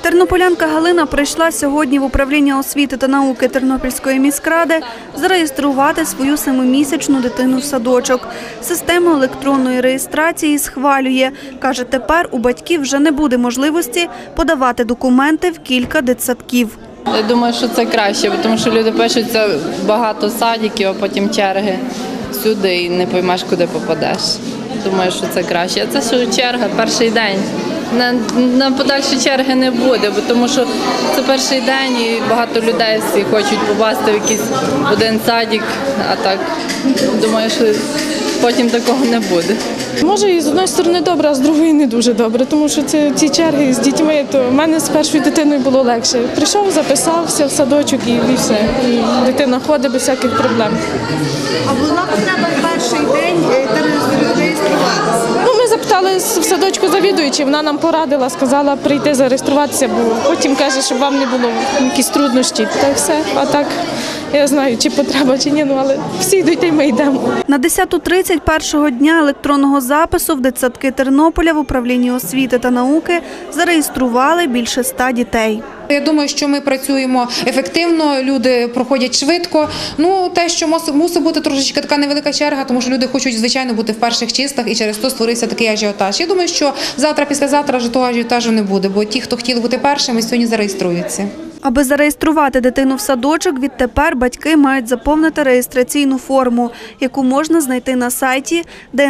Тернополянка Галина прийшла сьогодні в управління освіти та науки Тернопільської міськради зареєструвати свою 7-місячну дитину в садочок. Систему електронної реєстрації схвалює. Каже, тепер у батьків вже не буде можливості подавати документи в кілька дитсадків. Я думаю, що це краще, тому що люди пишуться багато садиків, а потім черги сюди і не поймеш, куди попадеш. Думаю, що це краще. А це що черга, перший день. На подальші черги не буде, тому що це перший день і багато людей всі хочуть попасти в якийсь один садик, а так, думаю, що потім такого не буде. Може, і з однієї сторони добре, а з другої не дуже добре, тому що ці черги з дітьми, то в мене з першою дитиною було легше. Прийшов, записався в садочок і все. І дитина ходить без всяких проблем. А була потреба в перший день реєструватися? Ми запитали в садочку завідуючі, вона нам порадила, сказала прийти зареєструватися, бо потім каже, щоб вам не було якісь труднощі. Та й все. А так, я знаю, чи потреба, чи ні, але всі йдуть, і ми йдемо. На 10:30 першого дня електронного запису в дитсадки Тернополя в управлінні освіти та науки зареєстрували більше 100 дітей. Я думаю, що ми працюємо ефективно, люди проходять швидко. Те, що мусить бути трошечки така невелика черга, тому що люди хочуть, звичайно, бути в перших числах і через то створився такий ажіотаж. Я думаю, що завтра, післязавтра вже того ажіотажу не буде, бо ті, хто хотіли бути першими, сьогодні зареєструються. Аби зареєструвати дитину в садочок, відтепер батьки мають заповнити реєстраційну форму, яку можна знайти на сайті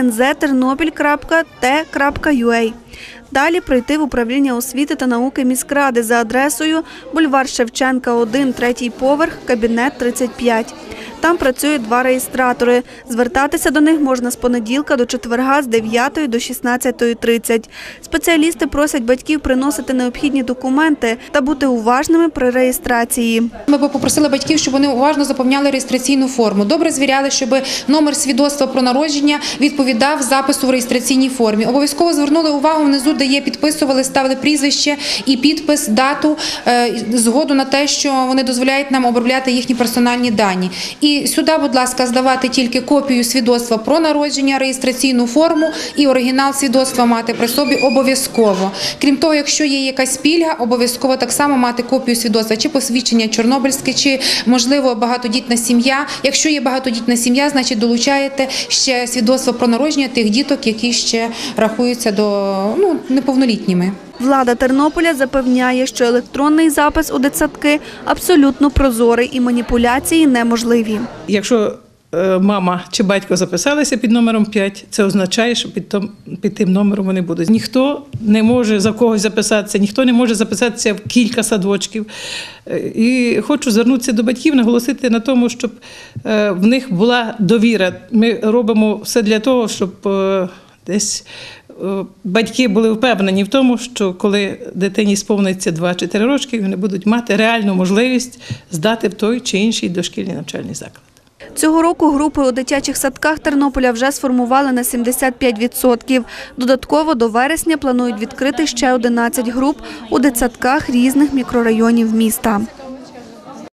dnzternopil.t.ua. Далі прийти в управління освіти та науки міськради за адресою бульвар Шевченка, 1, 3-й поверх, кабінет 35. Там працюють 2 реєстратори. Звертатися до них можна з понеділка до четверга з 9 до 16:30. Спеціалісти просять батьків приносити необхідні документи та бути уважними при реєстрації. Ми б попросили батьків, щоб вони уважно заповняли реєстраційну форму. Добре звіряли, щоб номер свідоцтва про народження відповідав запису в реєстраційній формі. Обов'язково звернули увагу внизу, де є, підписували, ставили прізвище і підпис, дату, згоду на те, що вони дозволяють нам обробляти їхні персональні дані. І сюди, будь ласка, здавати тільки копію свідоцтва про народження, реєстраційну форму і оригінал свідоцтва мати при собі обов'язково. Крім того, якщо є якась пільга, обов'язково так само мати копію свідоцтва, чи посвідчення чорнобильське, чи, можливо, багатодітна сім'я. Якщо є багатодітна сім'я, значить долучаєте ще свідоцтво про народження тих діток, які ще рахуються неповнолітніми. Влада Тернополя запевняє, що електронний запис у дитсадки абсолютно прозорий і маніпуляції неможливі. Якщо мама чи батько записалися під номером 5, це означає, що під тим номером вони будуть. Ніхто не може за когось записатися, ніхто не може записатися в кілька садочків. І хочу звернутися до батьків, наголосити на тому, щоб в них була довіра. Ми робимо все для того, щоб десь батьки були впевнені в тому, що коли дитині сповниться 2-4 роки, вони будуть мати реальну можливість здати в той чи інший дошкільний навчальний заклад. Цього року групи у дитячих садках Тернополя вже сформували на 75%. Додатково до вересня планують відкрити ще 11 груп у дитсадках різних мікрорайонів міста.